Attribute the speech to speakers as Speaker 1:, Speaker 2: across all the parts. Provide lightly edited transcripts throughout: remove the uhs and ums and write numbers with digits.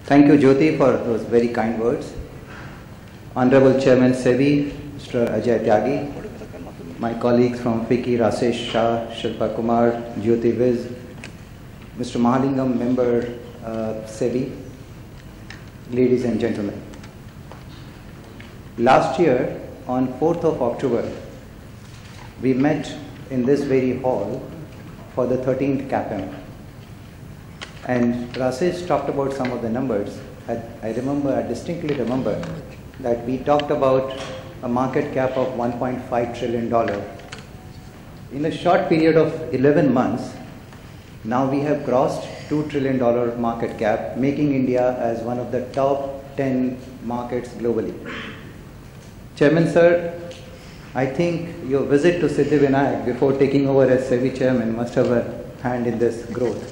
Speaker 1: Thank you, Jyoti, for those very kind words. Honorable Chairman SEBI, Mr. Ajay Tyagi, my colleagues from FICCI, Rasesh Shah, Shilpa Kumar, Jyoti Viz, Mr. Mahalingam, member SEBI, ladies and gentlemen. Last year, on 4th of October, we met in this very hall for the 13th CAPAM. And Rasesh talked about some of the numbers. I distinctly remember that we talked about a market cap of $1.5 trillion. In a short period of 11 months, now we have crossed $2 trillion market cap, making India as one of the top 10 markets globally. Chairman sir, I think your visit to Siddhivinayak before taking over as SEBI chairman must have a hand in this growth.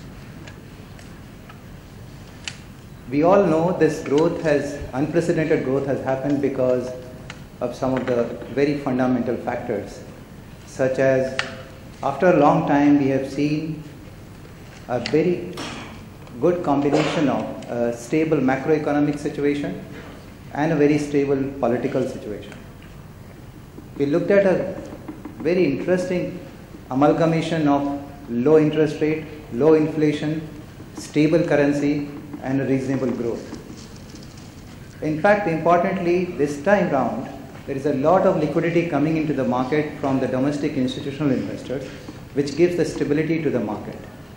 Speaker 1: We all know this growth unprecedented growth has happened because of some of the very fundamental factors, such as after a long time we have seen a very good combination of a stable macroeconomic situation and a very stable political situation. We looked at a very interesting amalgamation of low interest rate, low inflation, stable currency, and a reasonable growth. In fact, importantly, this time round, there is a lot of liquidity coming into the market from the domestic institutional investors, which gives the stability to the market.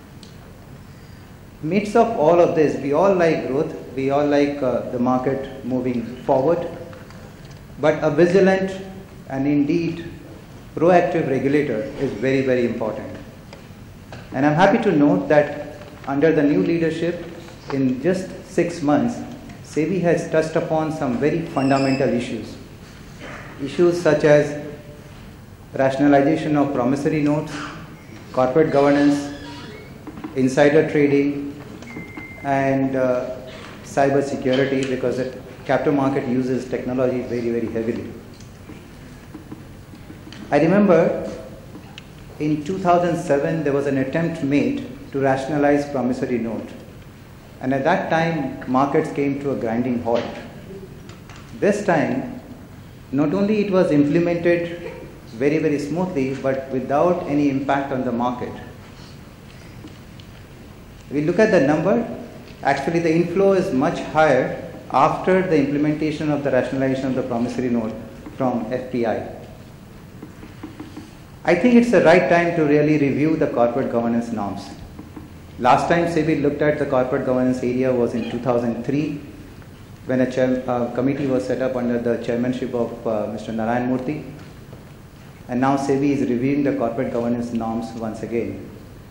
Speaker 1: Midst of all of this, we all like growth, we all like the market moving forward, but a vigilant and indeed proactive regulator is very, very important. And I'm happy to note that under the new leadership, in just 6 months, SEBI has touched upon some very fundamental issues. Issues such as rationalization of promissory notes, corporate governance, insider trading, and cyber security, because the capital market uses technology very, very heavily. I remember in 2007 there was an attempt made to rationalize promissory note. And at that time, markets came to a grinding halt. This time, not only it was implemented very, very smoothly, but without any impact on the market. We look at the number, actually the inflow is much higher after the implementation of the rationalization of the promissory note from FPI. I think it's the right time to really review the corporate governance norms. Last time SEBI looked at the corporate governance area was in 2003, when a committee was set up under the chairmanship of Mr. Narayan Murthy. And now SEBI is reviewing the corporate governance norms once again.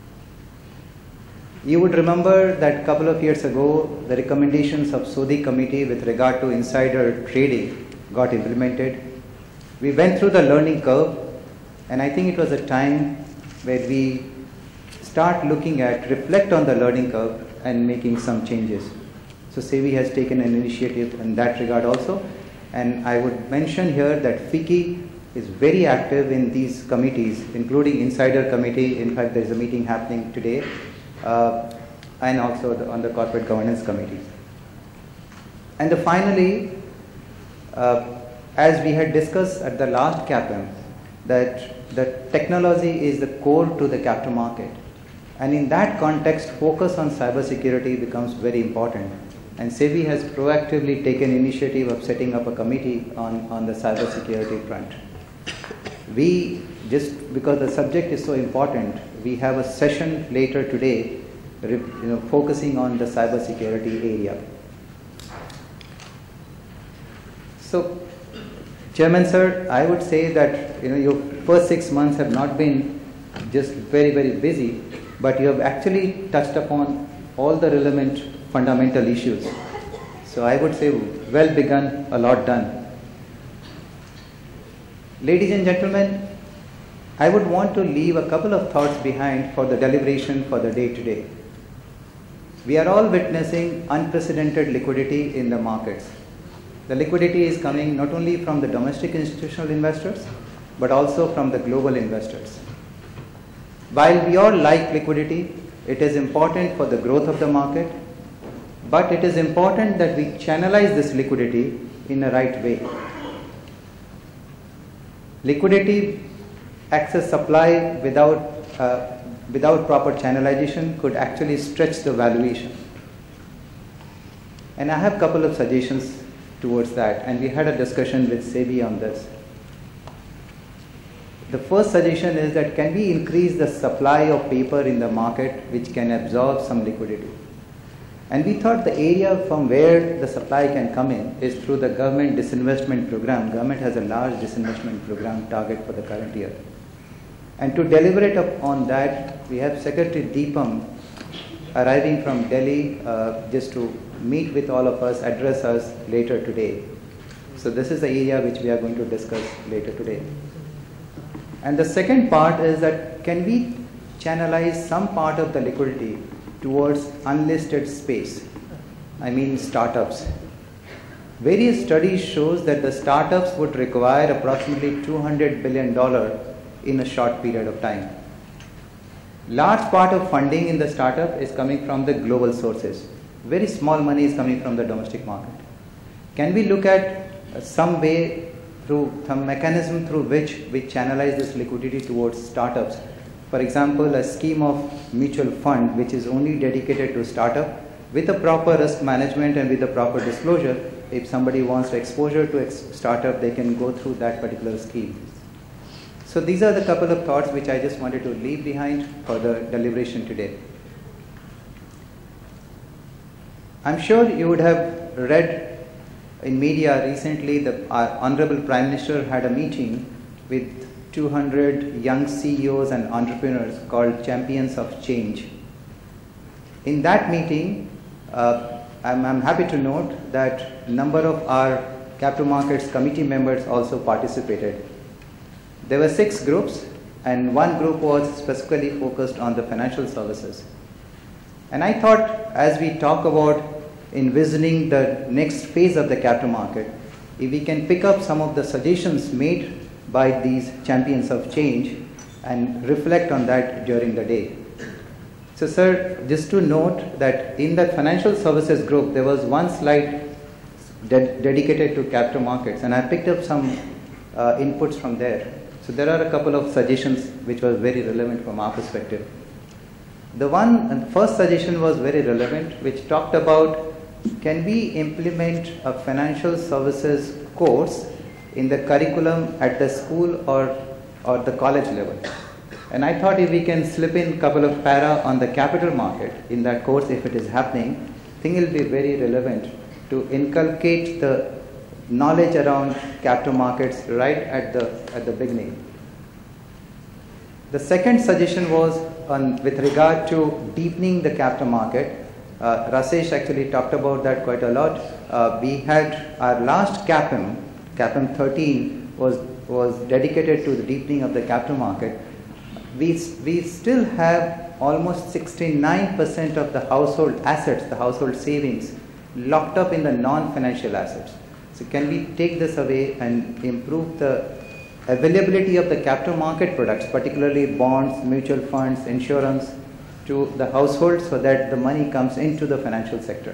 Speaker 1: You would remember that a couple of years ago, the recommendations of Sodhi committee with regard to insider trading got implemented. We went through the learning curve, and I think it was a time where we start looking at, reflect on the learning curve and making some changes. So SEBI has taken an initiative in that regard also. And I would mention here that FICCI is very active in these committees, including Insider Committee. In fact, there is a meeting happening today, and also on the Corporate Governance Committee. And finally, as we had discussed at the last CAPAM, that the technology is the core to the capital market. And in that context, focus on cybersecurity becomes very important. And SEBI has proactively taken initiative of setting up a committee on the cybersecurity front. We, just because the subject is so important, we have a session later today focusing on the cybersecurity area. So, Chairman sir, I would say that your first 6 months have not been just very, very busy, but you have actually touched upon all the relevant fundamental issues. So I would say well begun, a lot done. Ladies and gentlemen, I would want to leave a couple of thoughts behind for the deliberation for the day today. We are all witnessing unprecedented liquidity in the markets. The liquidity is coming not only from the domestic institutional investors, but also from the global investors. While we all like liquidity, it is important for the growth of the market, but it is important that we channelize this liquidity in a right way. Liquidity, excess supply without proper channelization could actually stretch the valuation. And I have a couple of suggestions towards that, and we had a discussion with SEBI on this. The first suggestion is that can we increase the supply of paper in the market which can absorb some liquidity? And we thought the area from where the supply can come in is through the government disinvestment program. Government has a large disinvestment program target for the current year. And to deliberate upon that, we have Secretary Deepam arriving from Delhi just to meet with all of us, address us later today. So this is the area which we are going to discuss later today. And the second part is that can we channelize some part of the liquidity towards unlisted space? I mean startups. Various studies shows that the startups would require approximately $200 billion in a short period of time. Large part of funding in the startup is coming from the global sources. Very small money is coming from the domestic market. Can we look at some way through some mechanism through which we channelize this liquidity towards startups? For example, a scheme of mutual fund which is only dedicated to startup with a proper risk management and with a proper disclosure. If somebody wants exposure to a startup, they can go through that particular scheme. So these are the couple of thoughts which I just wanted to leave behind for the deliberation today. I'm sure you would have read in media recently that our Honorable Prime Minister had a meeting with 200 young CEOs and entrepreneurs called Champions of Change. In that meeting, I'm happy to note that a number of our capital markets committee members also participated. There were 6 groups, and one group was specifically focused on the financial services. And I thought, as we talk about envisioning the next phase of the capital market, if we can pick up some of the suggestions made by these champions of change and reflect on that during the day. So sir, just to note that in that financial services group, there was one slide dedicated to capital markets, and I picked up some inputs from there. So there are a couple of suggestions which was very relevant from our perspective. The first suggestion was very relevant, which talked about can we implement a financial services course in the curriculum at the school or the college level. And I thought if we can slip in a couple of para on the capital market in that course, if it is happening, I think it will be very relevant to inculcate the knowledge around capital markets right at the beginning. The second suggestion was with regard to deepening the capital market. Rasesh actually talked about that quite a lot. We had our last CAPAM 13 was dedicated to the deepening of the capital market. We still have almost 69% of the household assets, the household savings, locked up in the non-financial assets. So can we take this away and improve the availability of the capital market products, particularly bonds, mutual funds, insurance, to the household so that the money comes into the financial sector?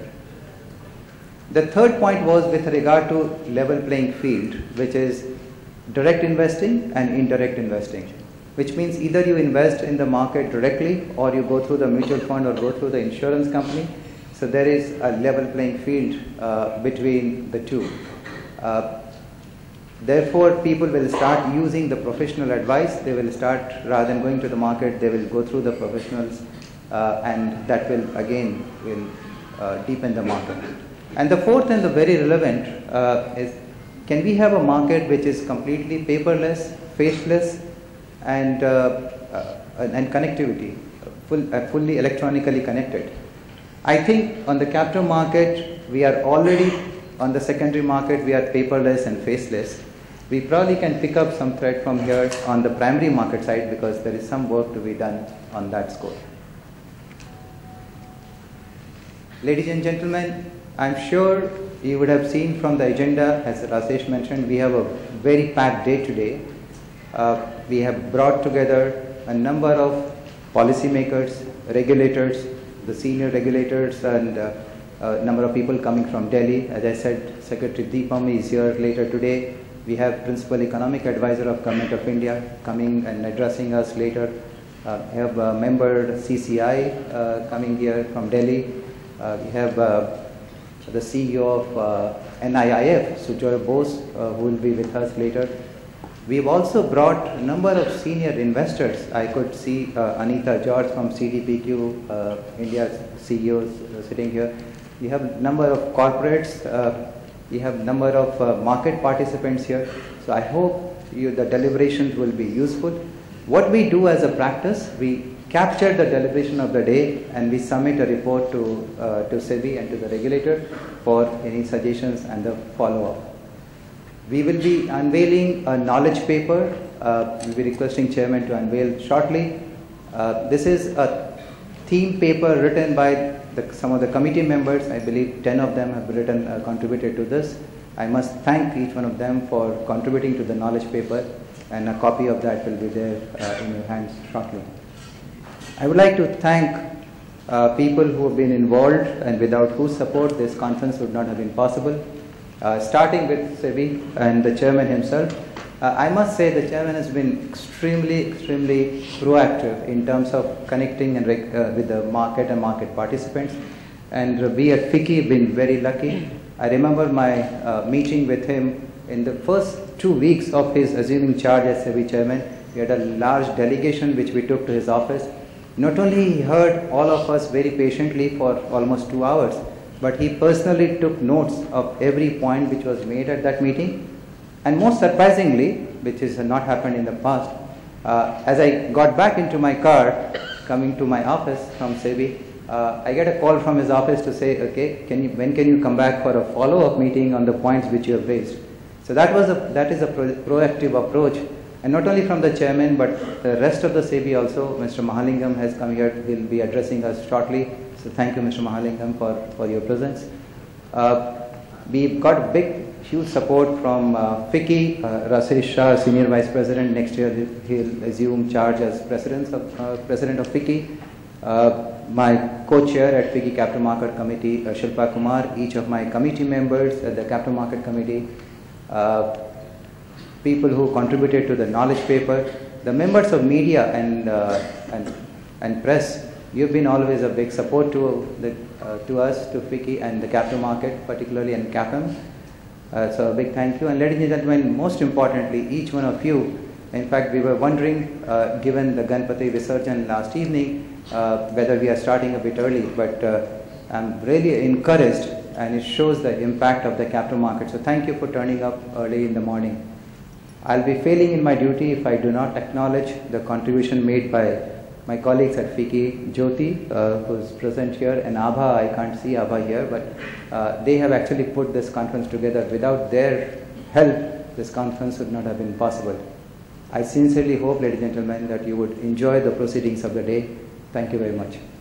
Speaker 1: The third point was with regard to level playing field, which is direct investing and indirect investing, which means either you invest in the market directly or you go through the mutual fund or go through the insurance company. So there is a level playing field between the two. Therefore, people will start using the professional advice. They will start, rather than going to the market, they will go through the professionals, and that will again deepen the market. And the fourth and the very relevant is, can we have a market which is completely paperless, faceless, and connectivity, fully electronically connected? I think on the capital market, we are already, on the secondary market, we are paperless and faceless. We probably can pick up some thread from here on the primary market side because there is some work to be done on that score. Ladies and gentlemen, I'm sure you would have seen from the agenda, as Rasesh mentioned, we have a very packed day today. We have brought together a number of policymakers, regulators, the senior regulators and number of people coming from Delhi. As I said, Secretary Deepam is here later today. We have Principal Economic Advisor of Government of India coming and addressing us later. We have a member CCI coming here from Delhi. We have the CEO of NIIF, Sujoy Bose, who will be with us later. We've also brought a number of senior investors. I could see Anita George from CDPQ, India's CEO, sitting here. We have a number of corporates. We have a number of market participants here. So I hope the deliberations will be useful. What we do as a practice, we capture the deliberation of the day and we submit a report to SEBI and to the regulator for any suggestions and the follow-up. We will be unveiling a knowledge paper. We'll be requesting Chairman to unveil shortly. This is a theme paper written by some of the committee members. I believe 10 of them have contributed to this. I must thank each one of them for contributing to the knowledge paper, and a copy of that will be there in your hands shortly. I would like to thank people who have been involved and without whose support this conference would not have been possible. Starting with SEBI and the chairman himself. I must say the chairman has been extremely proactive in terms of connecting and with the market and market participants. And we at FICCI have been very lucky. I remember my meeting with him in the first 2 weeks of his assuming charge as SEBI chairman. We had a large delegation which we took to his office. Not only he heard all of us very patiently for almost 2 hours, but he personally took notes of every point which was made at that meeting. And most surprisingly, which has not happened in the past, as I got back into my car coming to my office from SEBI, I get a call from his office to say, okay, when can you come back for a follow-up meeting on the points which you have raised? So that is a proactive approach, and not only from the chairman but the rest of the SEBI also. Mr. Mahalingam has come here, he will be addressing us shortly. So thank you, Mr. Mahalingam, for your presence. We've got huge support from FICCI. Rasesh Shah, Senior Vice President, next year he'll assume charge as President of FICCI. My co-chair at FICCI Capital Market Committee, Shilpa Kumar, each of my committee members at the Capital Market Committee, people who contributed to the knowledge paper, the members of media and press. You've been always a big support to us, to FICCI and the capital market, particularly in CAPAM. So a big thank you. And ladies and gentlemen, most importantly, each one of you, in fact, we were wondering, given the Ganpati Visarjan last evening, whether we are starting a bit early, but I'm really encouraged, and it shows the impact of the capital market. So thank you for turning up early in the morning. I'll be failing in my duty if I do not acknowledge the contribution made by my colleagues at FICCI, Jyoti, who is present here, and Abha. I can't see Abha here, but they have actually put this conference together. Without their help, this conference would not have been possible. I sincerely hope, ladies and gentlemen, that you would enjoy the proceedings of the day. Thank you very much.